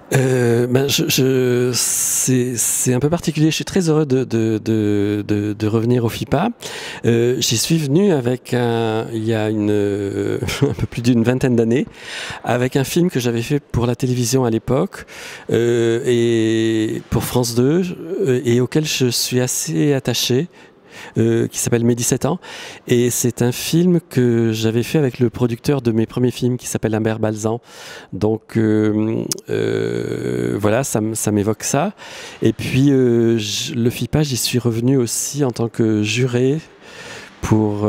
C'est un peu particulier. Je suis très heureux de revenir au FIPA. J'y suis venu avec il y a un peu plus d'une vingtaine d'années, avec un film que j'avais fait pour la télévision à l'époque et pour France 2 et auquel je suis assez attaché. Qui s'appelle Mes 17 ans, et c'est un film que j'avais fait avec le producteur de mes premiers films qui s'appelle Humbert Balzan. Donc voilà, ça m'évoque ça. Et puis le FIPA, j'y suis revenu aussi en tant que juré pour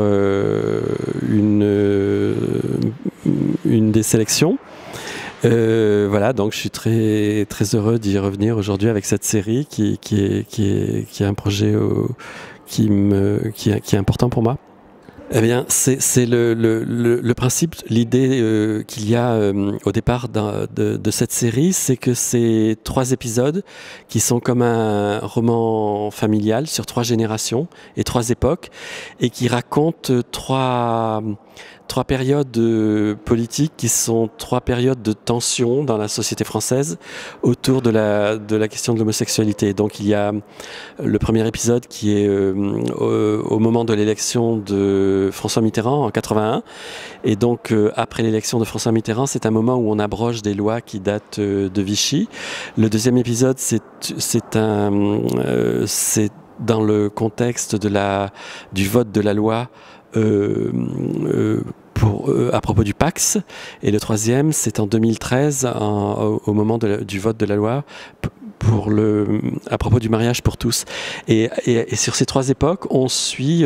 une des sélections. Voilà, donc je suis très très heureux d'y revenir aujourd'hui avec cette série qui est un projet qui est important pour moi. Eh bien, c'est le principe, l'idée qu'il y a au départ de cette série, c'est que c'est 3 épisodes qui sont comme un roman familial sur 3 générations et 3 époques, et qui racontent trois périodes politiques qui sont 3 périodes de tension dans la société française autour de la question de l'homosexualité. Donc il y a le premier épisode qui est au moment de l'élection de François Mitterrand en 81, et donc après l'élection de François Mitterrand, c'est un moment où on abroge des lois qui datent de Vichy. Le deuxième épisode, c'est dans le contexte du vote de la loi à propos du Pacs, et le troisième, c'est en 2013, au moment du vote de la loi à propos du mariage pour tous. Et sur ces 3 époques, on suit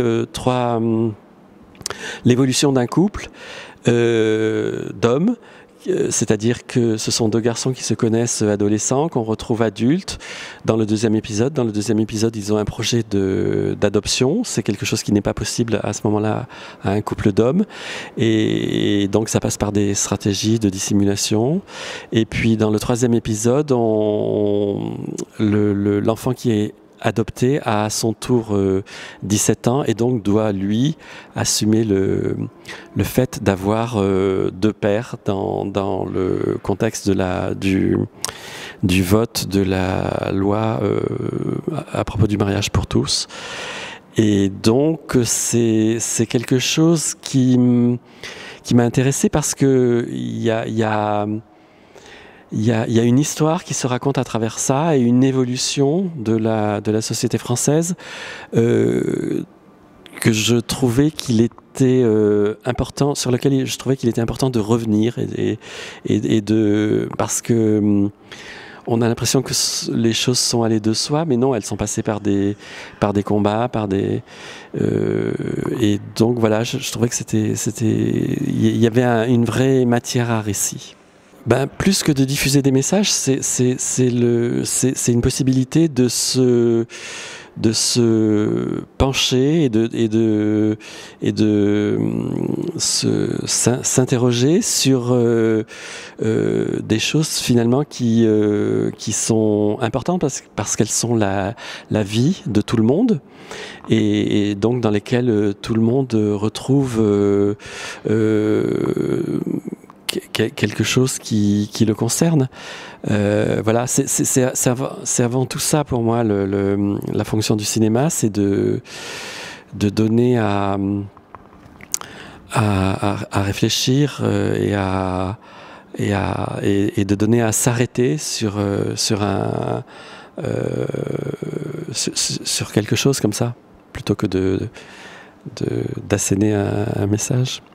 l'évolution d'un couple d'hommes, c'est-à-dire que ce sont 2 garçons qui se connaissent adolescents, qu'on retrouve adultes dans le deuxième épisode. Dans le deuxième épisode, ils ont un projet d'adoption. C'est quelque chose qui n'est pas possible à ce moment-là à un couple d'hommes. Et donc ça passe par des stratégies de dissimulation. Et puis dans le troisième épisode, l'enfant qui est adopté a à son tour 17 ans, et donc doit lui assumer le fait d'avoir 2 pères dans le contexte du vote de la loi à propos du mariage pour tous. Et donc c'est quelque chose qui m'a intéressé parce que il y a une histoire qui se raconte à travers ça, et une évolution de la société française que je trouvais qu'il était important, sur lequel je trouvais qu'il était important de revenir, parce que on a l'impression que les choses sont allées de soi, mais non, elles sont passées par des combats, et donc voilà, je trouvais que il y avait une vraie matière à récit. Ben, plus que de diffuser des messages, c'est une possibilité de se pencher et de s'interroger sur des choses finalement qui sont importantes parce qu'elles sont la vie de tout le monde, et donc dans lesquelles tout le monde retrouve quelque chose qui le concerne. Voilà, c'est avant tout ça pour moi la fonction du cinéma, c'est de donner à réfléchir et de donner à s'arrêter sur quelque chose comme ça, plutôt que d'asséner un message.